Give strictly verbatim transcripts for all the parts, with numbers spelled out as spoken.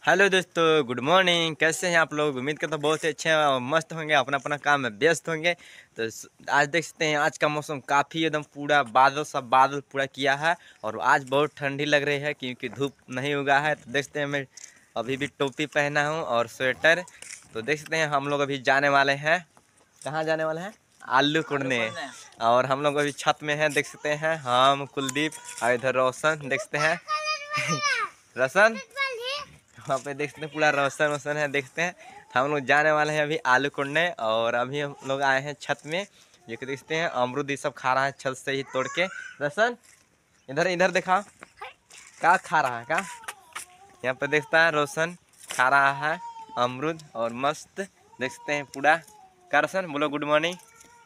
Hello दोस्तों, good morning. कैसे हैं आप लोग? उम्मीद करता हूँ बहुत ही अच्छे हैं और मस्त होंगे, अपना अपना काम में व्यस्त होंगे। तो आज देख सकते हैं आज का मौसम काफ़ी एकदम पूरा बादल सब बादल पूरा किया है और आज बहुत ठंडी लग रही है क्योंकि धूप नहीं उगा है। तो देखते हैं मैं अभी भी टोपी पहना हूँ और स्वेटर। तो देख सकते हैं हम लोग अभी जाने वाले हैं। कहाँ जाने वाले हैं? आलू कुड़ने। और हम लोग अभी छत में हैं, देख सकते हैं हम कुलदीप और इधर रोशन देख सकते हैं रोशन वहाँ पे देख सकते हैं पूरा रोशन रोशन है। देखते हैं हम लोग जाने वाले हैं अभी आलू कोड़ने और अभी हम लोग आए हैं छत में। ये देखते हैं अमरूद ये सब खा रहा है छत से ही तोड़ के। रोशन इधर इधर देखा क्या खा रहा है? क्या यहाँ पे देखता है रोशन खा रहा है अमरूद और मस्त देख सकते हैं पूरा। क्या रोशन बोलो गुड मॉर्निंग।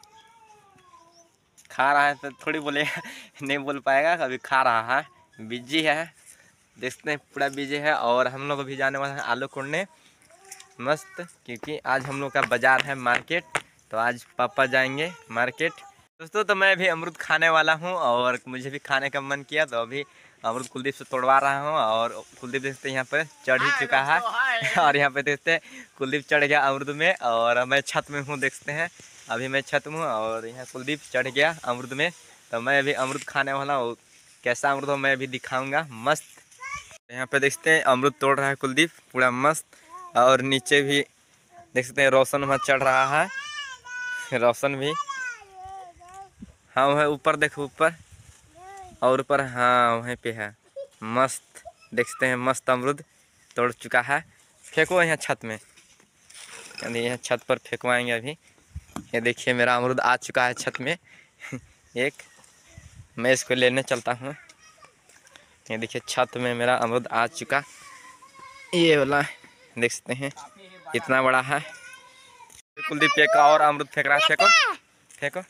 खा रहा है तो थोड़ी बोलेगा नहीं बोल पाएगा, अभी खा रहा है, बिजी है। देखते हैं पूरा बिजी है और हम लोग अभी जाने वाले हैं आलू कोड़ने मस्त, क्योंकि आज हम लोग का बाजार है मार्केट। तो आज पापा जाएंगे मार्केट। दोस्तों तो मैं भी अमरूद खाने वाला हूं और मुझे भी खाने का मन किया तो अभी अमरूद कुलदीप से तोड़वा रहा हूं। और कुलदीप देखते हैं यहाँ पर चढ़ ही चुका है और यहाँ पे देखते हैं कुलदीप चढ़ गया अमरूद में और मैं छत में हूँ। देखते हैं अभी मैं छत में हूँ और यहाँ कुलदीप चढ़ गया अमरूद में। तो मैं अभी अमरूद खाने वाला हूँ, कैसा अमरूद हो मैं भी दिखाऊँगा मस्त। यहाँ पे देखते हैं अमरूद तोड़ रहा है कुलदीप पूरा मस्त। और नीचे भी देख सकते हैं रोशन वहाँ चढ़ रहा है, रोशन भी। हाँ वह ऊपर देखो ऊपर और ऊपर, हाँ वहीं पे है मस्त। देख सकते हैं मस्त अमरूद तोड़ चुका है। फेंको यहाँ छत में, यानी यहाँ छत पर फेंकवाएंगे अभी। ये देखिए मेरा अमरूद आ चुका है छत में एक, मैं इसको लेने चलता हूँ। ये देखिए छत में मेरा अमरूद आ चुका, ये वाला देख सकते हैं इतना बड़ा है। कुलदीप एक और अमरूद फेंक रहा है, फेंको फेंको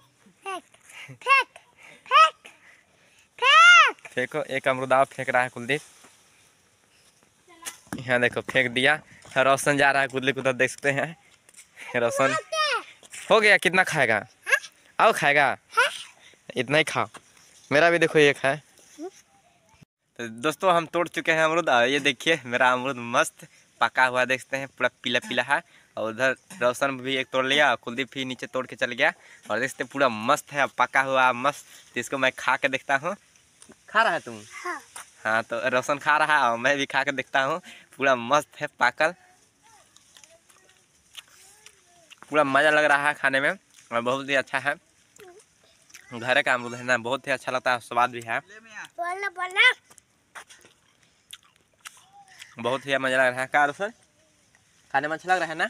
फेंको एक अमरूद और फेंक रहा है कुलदीप। यहाँ देखो फेंक दिया। रोशन जा रहा है कुलदीप उधर देख सकते हैं। रोशन हो गया, कितना खाएगा? आओ खाएगा, इतना ही खाओ, मेरा भी देखो एक है। तो दोस्तों हम तोड़ चुके हैं अमरूद। ये देखिए मेरा अमरूद मस्त पका हुआ देखते हैं पूरा पीला पीला है। और उधर रोशन भी एक तोड़ लिया, कुलदीप भी नीचे तोड़ के चल गया और देखते पूरा मस्त है पका हुआ मस्त। तो इसको मैं खा के देखता हूँ। खा रहा है तुम? हाँ, हाँ तो रोशन खा रहा है और मैं भी खा के देखता हूँ। पूरा मस्त है पाकल, पूरा मज़ा लग रहा है खाने में और बहुत ही अच्छा है। घर का अमरूद है ना, बहुत ही अच्छा लगता है, स्वाद भी है, बोला, बोला। बहुत ही मजा लग रहा है। क्या रोशन खाने में अच्छा लग रहा है ना?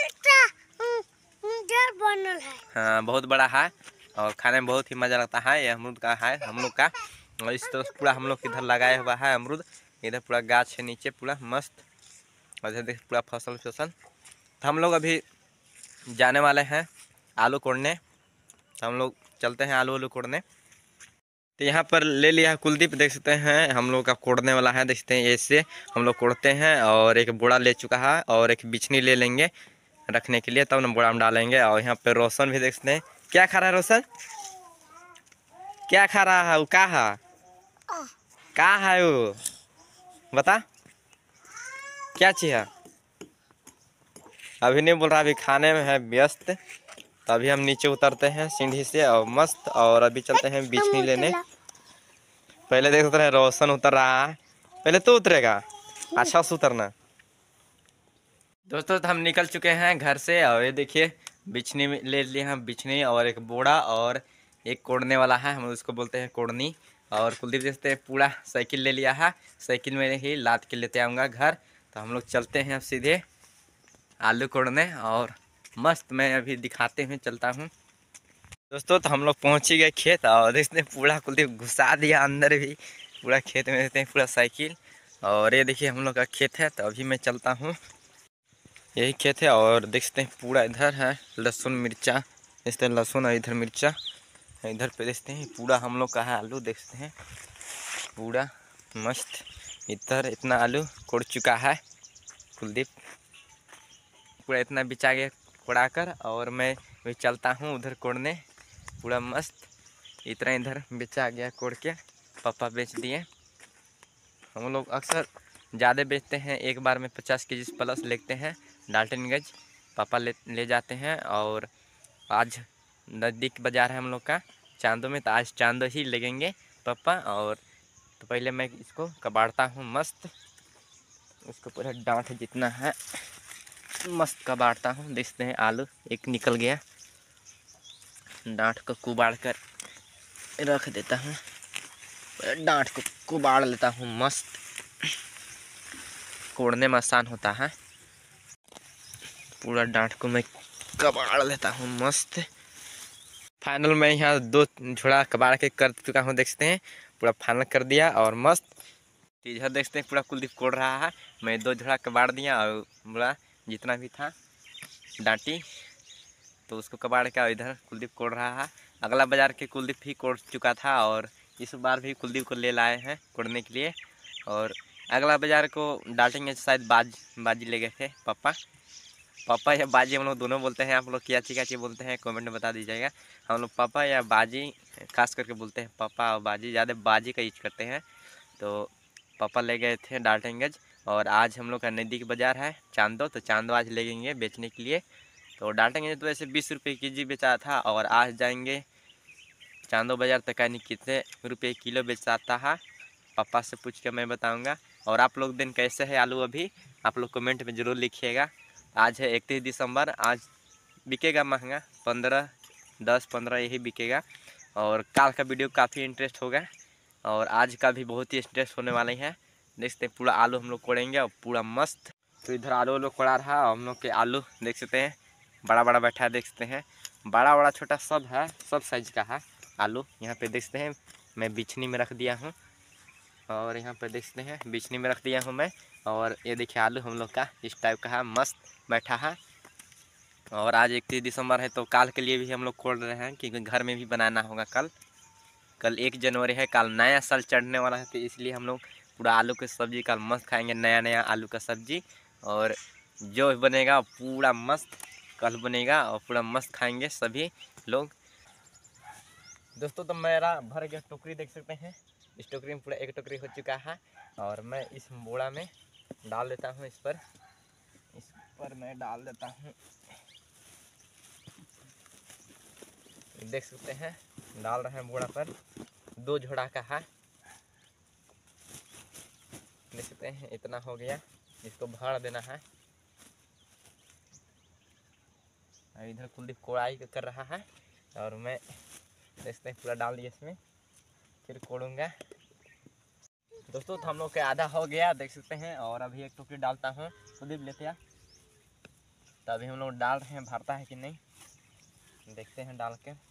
है हाँ बहुत बड़ा है और खाने में बहुत ही मज़ा लगता है। ये अमरूद का है हम लोग का और इस तरह पूरा हम लोग इधर लगाया हुआ है अमरूद। इधर पूरा गाछ है नीचे पूरा मस्त और इधर देख पूरा फसल फसल। तो हम लोग अभी जाने वाले हैं आलू कोड़ने। तो हम लोग चलते हैं आलू आलू कोड़ने। तो यहाँ पर ले लिया कुलदीप, देख सकते हैं हम लोग का कोड़ने वाला है। देखते हैं ऐसे हम लोग कोड़ते हैं और एक बोड़ा ले चुका है और एक बिछनी ले लेंगे रखने के लिए, तब ना बोड़ा में डालेंगे। और यहाँ पे रोशन भी देख सकते हैं क्या खा रहा है। रोशन क्या खा रहा है? वो क्या है? क्या है वो बता, क्या चीज है? अभी नहीं बोल रहा, अभी खाने में है व्यस्त। तो अभी हम नीचे उतरते हैं सीढ़ी से और मस्त, और अभी चलते हैं बिछनी लेने। पहले देख सकते हैं रोशन उतर रहा है, पहले तो उतरेगा, अच्छा से उतरना। दोस्तों तो हम निकल चुके हैं घर से और ये देखिए बिछनी में ले लिए हैं, बिछनी और एक बोड़ा और एक कोड़ने वाला है, हम उसको बोलते हैं कोड़नी। और कुलदीप देखते हैं पूरा साइकिल ले लिया है, साइकिल में ही लाद के लेते आऊँगा घर। तो हम लोग चलते हैं अब सीधे आलू कोड़ने और मस्त मैं अभी दिखाते हुए चलता हूँ। दोस्तों तो हम लोग पहुँच ही गए खेत और देखते पूरा कुलदीप घुसा दिया अंदर भी पूरा खेत में, देखते हैं पूरा साइकिल। और ये देखिए हम लोग का खेत है। तो अभी मैं चलता हूँ, यही खेत है और देखते हैं पूरा इधर है लहसुन मिर्चा, देखते हैं लहसुन और इधर मिर्चा, इधर पे देखते हैं पूरा हम लोग का है आलू। देखते हैं पूरा मस्त इधर इतना आलू कोड़ चुका है कुलदीप, पूरा इतना बिछा गया कोड़ा कर। और मैं भी चलता हूँ उधर कोड़ने, पूरा मस्त इतना इधर बेचा गया कोड़ के, पापा बेच दिए। हम लोग अक्सर ज़्यादा बेचते हैं, एक बार में पचास के जी प्लस लेते हैं डाल्टनगंज। पापा ले ले जाते हैं। और आज नज़दीक बाज़ार है हम लोग का चांदो में, तो आज चांदो ही लगेंगे पापा। और तो पहले मैं इसको कबाड़ता हूँ मस्त, इसको पूरा डांठ जितना है मस्त कबाड़ता हूँ। देखते हैं आलू एक निकल गया, डांठ को कुबाड़ कर रख देता हूँ, डांठ को कुबाड़ लेता हूँ मस्त। कोड़ने में आसान होता है, पूरा डांठ को मैं कबाड़ लेता हूँ मस्त। फाइनल मैं यहाँ दो झोड़ा कबाड़ के कर चुका हूँ, देखते हैं पूरा फाइनल कर दिया। और मस्त इधर देखते हैं पूरा कुलदीप कोड़ रहा है। मैं दो झोड़ा कबाड़ दिया और पूरा जितना भी था डांटी तो उसको कबाड़ के इधर कुलदीप कोड़ रहा है। अगला बाज़ार के कुलदीप भी कोड़ चुका था और इस बार भी कुलदीप को ले लाए हैं कोड़ने के लिए। और अगला बाज़ार को डालेंगे शायद बाज बाजी ले गए थे पापा पापा या बाजी हम लोग दोनों बोलते हैं। आप लोग क्या ची क्या ची बोलते हैं कमेंट में बता दीजिएगा। हम लोग पापा या बाजी खास करके बोलते हैं, पापा और बाजी, ज़्यादा बाजी का यूज करते हैं। तो पापा ले गए थे डाल्टनगंज। और आज हम लोग का नज़दीक बाज़ार है चांदो, तो चांदो आज लगेंगे बेचने के लिए। तो डाल्टनगंज तो वैसे बीस रुपये के जी बेचा था, और आज जाएंगे चांदो बाज़ार तक नहीं कितने रुपये किलो बेचता है, पापा से पूछ के मैं बताऊंगा। और आप लोग दिन कैसे है आलू अभी आप लोग कमेंट में ज़रूर लिखिएगा। आज है इकतीस दिसंबर, आज बिकेगा महंगा, पंद्रह दस पंद्रह यही बिकेगा। और कल का वीडियो काफ़ी इंटरेस्ट होगा, और आज का भी बहुत ही इंटरेस्ट होने वाले हैं। देखते हैं पूरा आलू हम लोग कोड़ेंगे और पूरा मस्त। तो इधर आलू लोग कोड़ा रहा, हम लोग के आलू देख सकते हैं बड़ा बड़ा बैठा है, देख सकते हैं बड़ा बड़ा छोटा सब है, सब साइज का है आलू। यहाँ पे देख सकते हैं मैं बिछनी में रख दिया हूँ, और यहाँ पे देख सकते हैं बिछनी में रख दिया हूँ मैं। और ये देखिए आलू हम लोग का इस टाइप का है, मस्त बैठा है। और आज इकतीस दिसंबर है तो काल के लिए भी हम लोग खोल रहे हैं, क्योंकि घर में भी बनाना होगा कल। कल एक जनवरी है, कल नया साल चढ़ने वाला है, तो इसलिए हम लोग पूरा आलू की सब्ज़ी कल मस्त खाएंगे, नया नया आलू का सब्ज़ी। और जो बनेगा पूरा मस्त कल बनेगा, और पूरा मस्त खाएंगे सभी लोग। दोस्तों तो मेरा भर गया टोकरी देख सकते हैं, इस टोकरी में पूरा एक टोकरी हो चुका है। और मैं इस बोड़ा में डाल देता हूँ, इस पर इस पर मैं डाल देता हूँ, देख सकते हैं डाल रहे हैं बोड़ा पर। दो झोड़ा का है, देख सकते हैं इतना हो गया, इसको भर देना है। इधर कुलदीप कोड़ाई कर रहा है, और मैं देखते हैं पूरा डाल दिया इसमें, फिर कोड़ूंगा। दोस्तों तो हम लोग के आधा हो गया देख सकते हैं, और अभी एक टोकरी डालता हूँ, कुलदीप लेते आ। तो अभी हम लोग डाल रहे हैं, भरता है कि नहीं देखते हैं डाल के।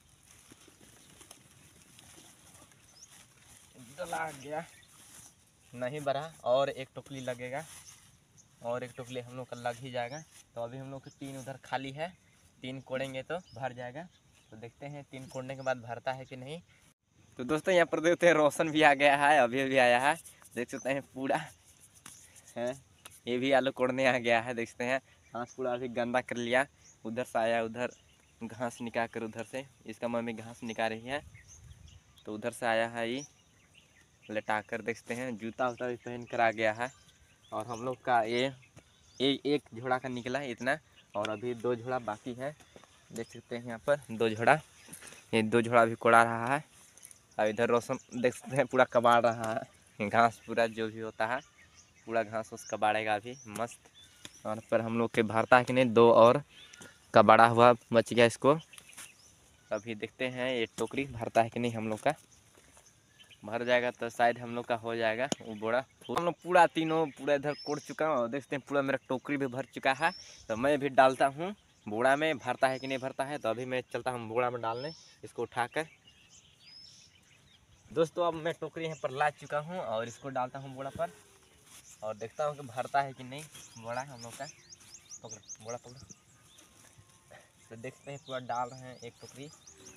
डला गया, नहीं भरा, और एक टोकरी लगेगा, और एक टोकरी हम लोग का लग ही जाएगा। तो अभी हम लोग के तीन उधर खाली है, तीन कोड़ेंगे तो भर जाएगा। तो देखते हैं तीन कोड़ने के बाद भरता है कि नहीं। तो दोस्तों यहाँ पर देखते हैं रोशन भी आ गया है, अभी अभी आया है, देख सकते हैं पूरा है, ये भी आलू कोड़ने आ गया है। देखते हैं घास पूरा अभी गंदा कर लिया, उधर से आया, उधर घास निकाल कर, उधर से इसका मम्मी घास निकाल रही है, तो उधर से आया है ये लेटा कर। देखते हैं जूता उता भी पहन कर आ गया है। और हम लोग का ये ए, एक झोड़ा का निकला है इतना, और अभी दो झोड़ा बाकी है, देख सकते हैं यहाँ पर दो झोड़ा, ये दो झोड़ा भी कोड़ा रहा है। और इधर रोशन देख सकते हैं पूरा कबाड़ रहा है, घास पूरा जो भी होता है पूरा घास उस कबाड़ेगा अभी मस्त। और पर हम लोग के भरता है कि नहीं, दो और कबाड़ा हुआ बच गया, इसको अभी देखते हैं ये टोकरी भरता है कि नहीं। हम लोग का भर जाएगा तो शायद हम लोग का हो जाएगा वो बोरा। हम लोग पूरा तीनों पूरा इधर कोड़ चुका हूँ, और देखते हैं पूरा मेरा टोकरी भी भर चुका है। तो मैं भी डालता हूँ बोरा में, भरता है कि नहीं भरता है। तो अभी मैं चलता हूँ बोरा में डालने, इसको उठाकर। दोस्तों अब मैं टोकरी यहाँ पर ला चुका हूँ, और इसको डालता हूँ बोरा पर, और देखता हूँ कि भरता है कि नहीं बोरा हम लोग का। पकड़ो बोरा पकड़ो, तो देखते हैं पूरा डाल रहे हैं एक टोकरी।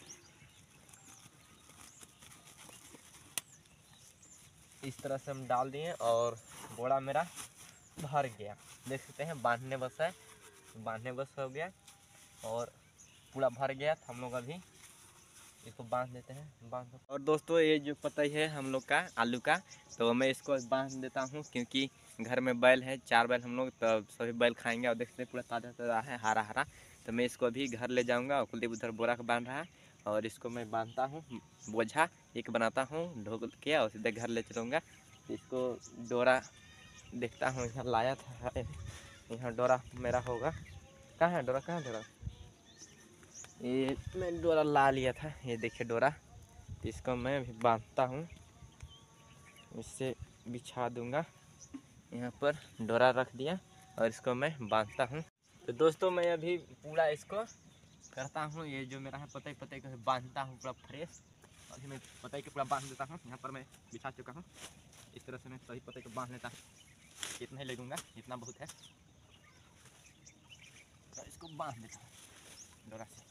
इस तरह से हम डाल दिए, और बोरा मेरा भर गया, देख सकते हैं बांधने बस है, बांधने बस हो गया, और पूरा भर गया। तो हम लोग अभी इसको बांध देते हैं, बांध दो। और दोस्तों ये जो पतई है हम लोग का आलू का, तो मैं इसको बांध देता हूँ क्योंकि घर में बैल है, चार बैल हम लोग, तो सभी बैल खाएंगे। और देखते हैं पूरा ताज़ा ताज़ा है, हरा हरा। तो मैं इसको अभी घर ले जाऊँगा। और कुलदीप उधर बोरा का बांध रहा है और इसको मैं बांधता हूँ, बोझा एक बनाता हूँ ढोल के और सीधे घर ले चलूँगा। इसको डोरा देखता हूँ, यहाँ लाया था, यहाँ डोरा मेरा होगा। कहाँ है डोरा, कहाँ डोरा? ये मैं डोरा ला लिया था, ये देखिए डोरा। इसको मैं अभी बांधता हूँ, इससे बिछा दूंगा। यहाँ पर डोरा रख दिया और इसको मैं बांधता हूँ। तो दोस्तों मैं अभी पूरा इसको करता हूँ, ये जो मेरा है पतई पतई को बांधता हूँ पूरा फ्रेश। अभी मैं पतई को पूरा बांध देता हूँ। यहाँ पर मैं बिछा चुका हूँ, इस तरह से मैं सही पतई को बांध लेता हूँ। इतना ही लगूंगा, इतना बहुत है। तो इसको बांध देता हूँ डोरा से।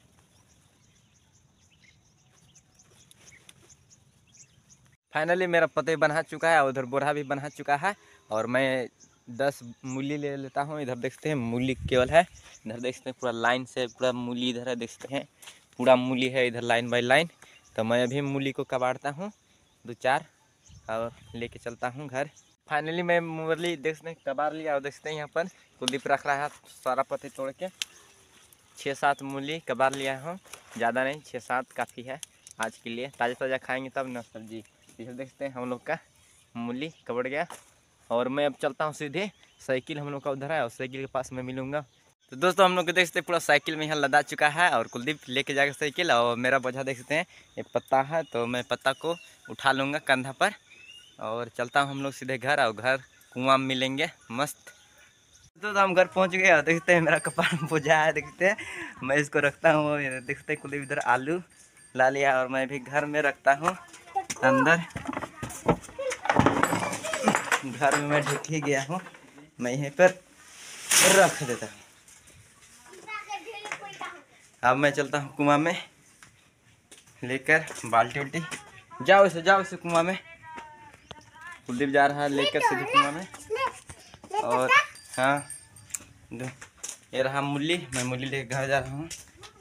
फाइनली मेरा पतई बना चुका है, उधर बोरा भी बना चुका है। और मैं दस मूली ले लेता हूँ। इधर देखते हैं मूली केवल है, इधर देखते हैं पूरा लाइन से पूरा मूली इधर है, देखते हैं पूरा मूली है इधर लाइन बाय लाइन। तो मैं अभी मूली को कबाड़ता हूँ दो चार और लेके चलता हूँ घर। फाइनली मैं मूली देखते हैं कबाड़ लिया। और देखते हैं यहाँ पर कुलदीप रख रहा है सारा पत्ते तोड़ के। छः सात मूली कबाड़ लिया हूँ, ज़्यादा नहीं, छः सात काफ़ी है आज के लिए। ताज़ा ताज़ा खाएंगे तब ना सब्जी। इधर देखते हैं हम लोग का मूली कबड़ गया। और मैं अब चलता हूँ सीधे, साइकिल हम लोग का उधर है और साइकिल के पास मैं मिलूँगा। तो दोस्तों हम लोग को देखते हैं पूरा साइकिल में यहाँ लदा चुका है और कुलदीप लेके जाएगा साइकिल। और मेरा बोझा देख सकते हैं ये पत्ता है, तो मैं पत्ता को उठा लूँगा कंधा पर और चलता हूँ हम लोग सीधे घर। और घर कुआं में मिलेंगे मस्त। तो, तो हम घर पहुँच गए और देखते हैं मेरा कपार में बोझा है, देखते हैं मैं इसको रखता हूँ। देखते हैं कुलदीप इधर आलू ला लिया और मैं भी घर में रखता हूँ अंदर। घर में मैं ढुक ही गया हूँ, मैं यहीं पर रख देता हूँ। अब मैं चलता हूँ कुआं में लेकर बाल्टी उल्टी। जाओ इसे, जाओ इसे कुआं में। कुलदीप जा रहा है लेकर सीधे कुआं में। और हाँ ये रहा मूली, मैं मूली लेकर घर जा रहा हूँ।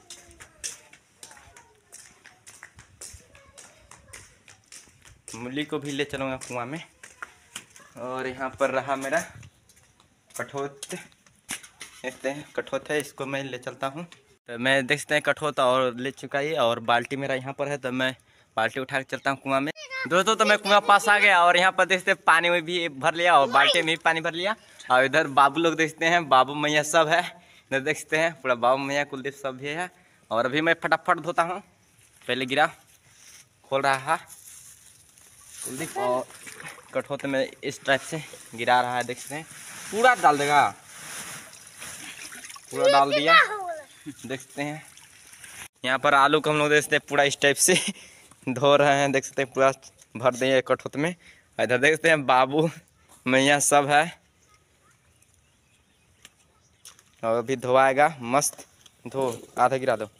मूली को भी ले चलूँगा कुआं में। और यहाँ पर रहा मेरा कठोत, देखते हैं कठोत है, इसको मैं ले चलता हूँ। तो मैं देखते हैं कठोत और ले चुका ही। और बाल्टी मेरा यहाँ पर है, तो मैं बाल्टी उठा के चलता हूँ कुआं में। दोस्तों तो मैं कुआं पास आ गया और यहाँ पर देखते हैं पानी में भी भर लिया और बाल्टी में भी पानी भर लिया। और इधर बाबू लोग देखते हैं, बाबू मैया सब है इधर, देखते हैं पूरा बाबू मैया कुलदीप सब भी है। और अभी मैं फटाफट धोता हूँ, पहले गिरा खोल रहा है कुलदीप और कठोत में इस टाइप से गिरा रहा है, देखते हैं पूरा डाल देगा, पूरा डाल दिया। देखते हैं यहाँ पर आलू को हम लोग देखते हैं पूरा इस टाइप से धो रहे हैं, देख सकते हैं पूरा भर देंगे कठोत में। इधर देखते हैं बाबू मैया सब है और अभी धोआएगा मस्त। धो, आधा गिरा दो।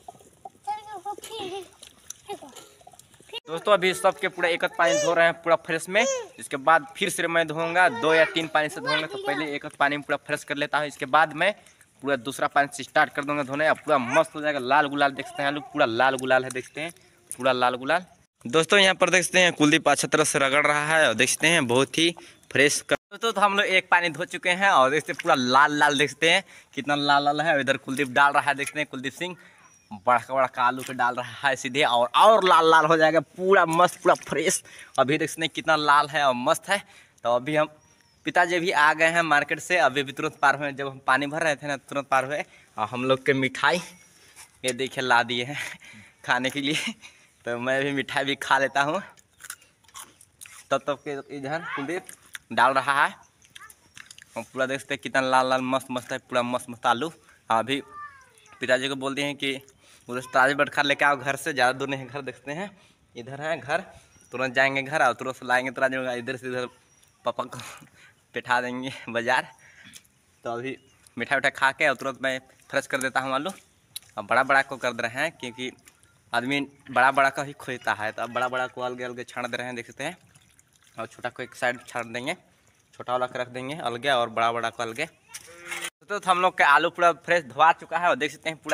दोस्तों अभी सबके पूरा एक पानी धो रहे हैं पूरा फ्रेश में। इसके बाद फिर से मैं धोऊंगा, दो या तीन पानी से धोऊंगा। तो पहले एक पानी में पूरा फ्रेश कर लेता हूँ, इसके बाद मैं पूरा दूसरा पानी से स्टार्ट कर दूंगा धोने। पूरा मस्त हो जाएगा, लाल गुलाल देखते हैं आलू, पूरा लाल गुलाल है, देखते हैं पूरा लाल गुलाल। दोस्तों यहाँ पर देखते हैं कुलदीप अच्छी तरह से रगड़ रहा है और देखते हैं बहुत ही फ्रेश। दोस्तों तो हम लोग एक पानी धो चुके हैं और देखते हैं पूरा लाल लाल, देखते हैं कितना लाल लाल है। इधर कुलदीप डाल रहा है, देखते हैं कुलदीप सिंह बड़का बड़का आलू पे डाल रहा है सीधे, और और लाल लाल हो जाएगा पूरा मस्त पूरा फ्रेश। अभी देखते हैं कितना लाल है और मस्त है। तो अभी हम पिताजी भी आ गए हैं मार्केट से, अभी भी तुरंत पार हुए, जब हम पानी भर रहे थे ना तुरंत पार हुए। और हम लोग के मिठाई ये देखिए ला दिए हैं खाने के लिए, तो मैं भी मिठाई भी खा लेता हूँ। तब तब के इधर कुलदीप डाल रहा है और पूरा देखते हैं कितना लाल लाल मस्त मस्त है, पूरा मस्त मस्त आलू। अभी पिताजी को बोलते हैं कि उधर ताज़ी बटखा लेके आओ घर से, ज़्यादा दूर नहीं है घर, देखते हैं इधर है घर, तुरंत जाएंगे घर और तुरंत लाएंगे ताज़ी। इधर से इधर पापा को बैठा देंगे बाज़ार। तो अभी मिठाई उठाई खा के और तुरंत मैं फ्रेश कर देता हूँ आलू। अब बड़ा बड़ा को कर दे रहे हैं क्योंकि आदमी बड़ा बड़ा का ही खोजता है, तो अब बड़ा बड़ा को अलगे अलगे छाड़ दे रहे हैं, देख सकते हैं। और छोटा को एक साइड छाड़ देंगे, छोटा वाला को रख देंगे अलगे और बड़ा बड़ा को अलगे। तो हम लोग का आलू पूरा फ्रेश धोआ चुका है और देख सकते हैं पूरा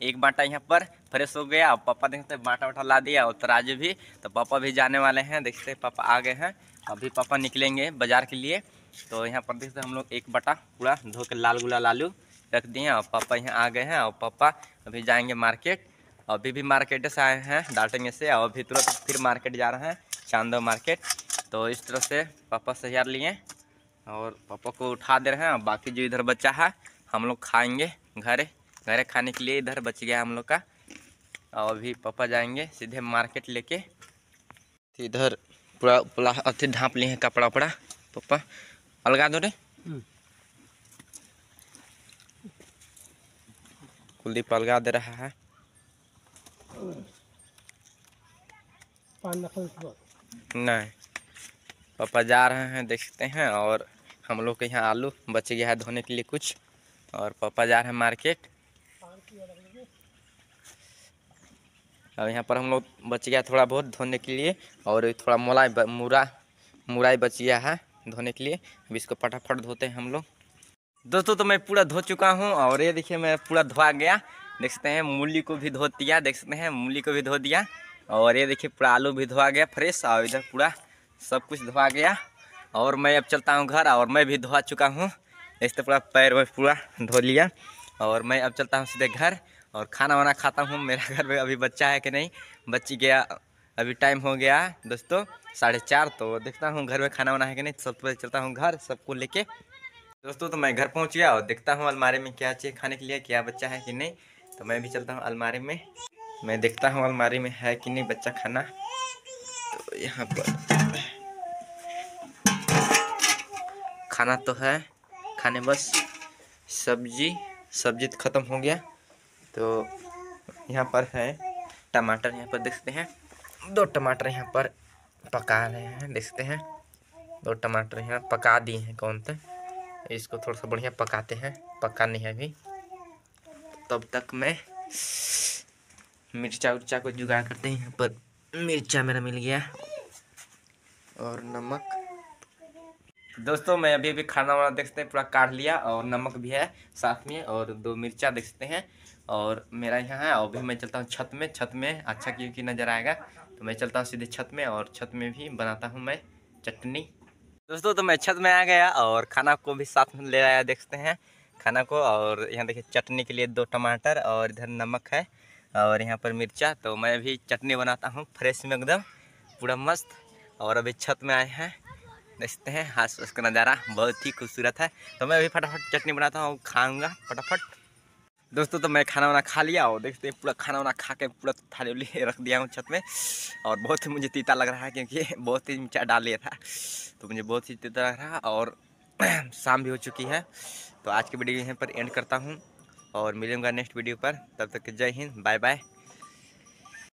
एक बाटा यहाँ पर फ्रेश हो गया और पापा देखते हैं बाटा वाटा ला दिया और तराजू भी। तो पापा भी जाने वाले हैं, देखते हैं पापा आ गए हैं। अभी पापा निकलेंगे बाज़ार के लिए। तो यहाँ पर देखते हैं हम लोग एक बाटा पूरा धो के लाल गुलाल आलू रख दिए और पापा यहाँ आ गए हैं। और पापा अभी जाएंगे मार्केट। अभी भी मार्केट से आए हैं डाल्टन से और अभी तुरंत फिर मार्केट जा रहे हैं, चांदो मार्केट। तो इस तरह से पापा तैयार लिए और पापा को उठा दे रहे हैं। बाकी जो इधर बच्चा है हम लोग खाएंगे घरे घरे खाने के लिए, इधर बच गया हम लोग का। और अभी पापा जाएंगे सीधे मार्केट लेके। इधर पूरा पूरा अथी ढाँप लिए हैं कपड़ा वपड़ा। पापा अलगा दो रे। कुलदीप अलगा दे रहा है। नहीं, पापा जा रहे हैं देख सकते हैं। और हम लोग के यहाँ आलू बच गया है धोने के लिए कुछ। और पापा जा रहे हैं मार्केट। और यहाँ पर हम लोग बच गया थोड़ा बहुत धोने के लिए और थोड़ा मोलाई मुरा मुराई बच गया है धोने के लिए। अभी इसको फटाफट धोते हैं हम लोग। दोस्तों तो मैं पूरा धो चुका हूँ और ये देखिए मैं पूरा धोआ गया, देख सकते हैं। मूली को भी धो दिया, देख सकते हैं मूली को भी धो दिया। और ये देखिए पूरा आलू भी धोआ गया फ्रेश। और इधर पूरा सब कुछ धोआ गया। और मैं अब चलता हूँ घर और मैं भी धोआ चुका हूँ, इससे पूरा पैर वैर पूरा धो लिया। और मैं अब चलता हूँ सीधे घर और खाना वाना खाता हूँ। मेरा घर में अभी बच्चा है कि नहीं, बच्ची गया। अभी टाइम हो गया दोस्तों साढ़े चार। तो देखता हूँ घर में खाना वाना है कि नहीं। सबसे पहले चलता हूँ घर सबको लेके। दोस्तों तो मैं घर पहुँच गया और देखता हूँ अलमारी में क्या चाहिए खाने के लिए, क्या बच्चा है कि नहीं। तो मैं भी चलता हूँ अलमारी में, मैं देखता हूँ अलमारी में है कि नहीं बच्चा खाना। तो यहाँ पर खाना तो है खाने, बस सब्जी सब्जी तो ख़त्म हो गया। तो यहाँ पर है टमाटर, यहाँ पर देख सकते हैं दो टमाटर यहाँ पर पका रहे हैं, देख सकते हैं दो टमाटर यहाँ पका दिए हैं। कौन थे, इसको थोड़ा सा बढ़िया पकाते हैं, पका नहीं है अभी। तब तक मैं मिर्चा उर्चा को जुगाड़ करते हैं। यहाँ पर मिर्चा मेरा मिल गया और नमक। दोस्तों मैं अभी अभी खाना वाना देख सकते हैं पूरा काट लिया और नमक भी है साथ में और दो मिर्चा देख सकते हैं। और मेरा यहाँ है और अभी मैं चलता हूँ छत में। छत में अच्छा क्योंकि नज़र आएगा तो मैं चलता हूँ सीधे छत में और छत में भी बनाता हूँ मैं चटनी। दोस्तों तो मैं छत में आ गया और खाना को भी साथ में ले आया, देख सकते हैं खाना को। और यहाँ देखिए चटनी के लिए दो टमाटर और इधर नमक है और यहाँ पर मिर्चा। तो मैं भी चटनी बनाता हूँ फ्रेश में एकदम पूरा मस्त। और अभी छत में आए हैं, देखते हैं आस पास का नज़ारा बहुत ही खूबसूरत है। तो मैं अभी फटाफट चटनी बनाता हूँ, खाऊंगा फटाफट। दोस्तों तो मैं खाना वाना खा लिया और देखते हैं पूरा खाना वाना खा के पूरा थाली रख दिया हूँ छत में। और बहुत ही मुझे तीता लग रहा है क्योंकि बहुत ही मिर्चा डाल लिया था तो मुझे बहुत ही तीता लग रहा है। और शाम भी हो चुकी है। तो आज की वीडियो यहीं पर एंड करता हूँ और मिलूंगा नेक्स्ट वीडियो पर। तब तक जय हिंद, बाय बाय।